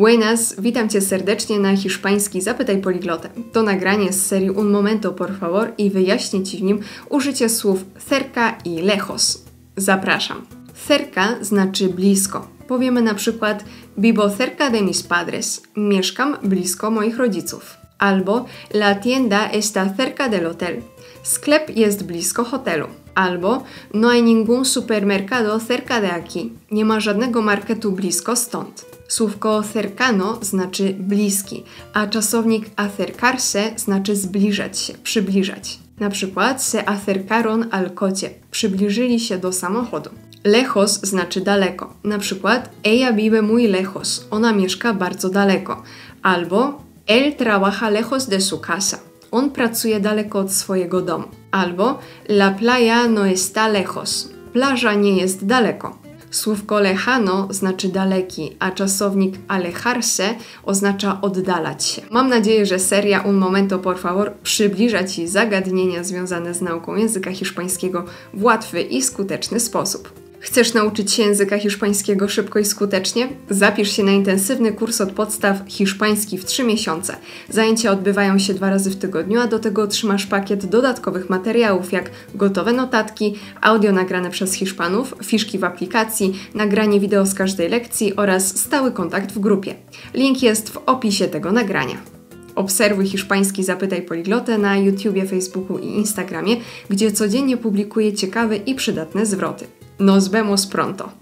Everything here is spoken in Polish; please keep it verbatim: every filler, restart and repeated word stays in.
Buenas, witam Cię serdecznie na hiszpański Zapytaj Poliglotę. To nagranie z serii Un momento por favor i wyjaśnię Ci w nim użycie słów cerca i lejos. Zapraszam. Cerca znaczy blisko. Powiemy na przykład vivo cerca de mis padres. Mieszkam blisko moich rodziców. Albo la tienda está cerca del hotel. Sklep jest blisko hotelu. Albo no hay ningún supermercado cerca de aquí. Nie ma żadnego marketu blisko stąd. Słówko cercano znaczy bliski, a czasownik acercarse znaczy zbliżać się, przybliżać. Na przykład se acercaron al coche. Przybliżyli się do samochodu. Lejos znaczy daleko. Na przykład ella vive muy lejos. Ona mieszka bardzo daleko. Albo él trabaja lejos de su casa. On pracuje daleko od swojego domu. Albo la playa no está lejos. Plaża nie jest daleko. Słówko lejano znaczy daleki, a czasownik alejarse oznacza oddalać się. Mam nadzieję, że seria Un momento por favor przybliża Ci zagadnienia związane z nauką języka hiszpańskiego w łatwy i skuteczny sposób. Chcesz nauczyć się języka hiszpańskiego szybko i skutecznie? Zapisz się na intensywny kurs od podstaw hiszpański w trzy miesiące. Zajęcia odbywają się dwa razy w tygodniu, a do tego otrzymasz pakiet dodatkowych materiałów, jak gotowe notatki, audio nagrane przez Hiszpanów, fiszki w aplikacji, nagranie wideo z każdej lekcji oraz stały kontakt w grupie. Link jest w opisie tego nagrania. Obserwuj hiszpański Zapytaj Poliglotę na YouTubie, Facebooku i Instagramie, gdzie codziennie publikuję ciekawe i przydatne zwroty. Nos vemos pronto!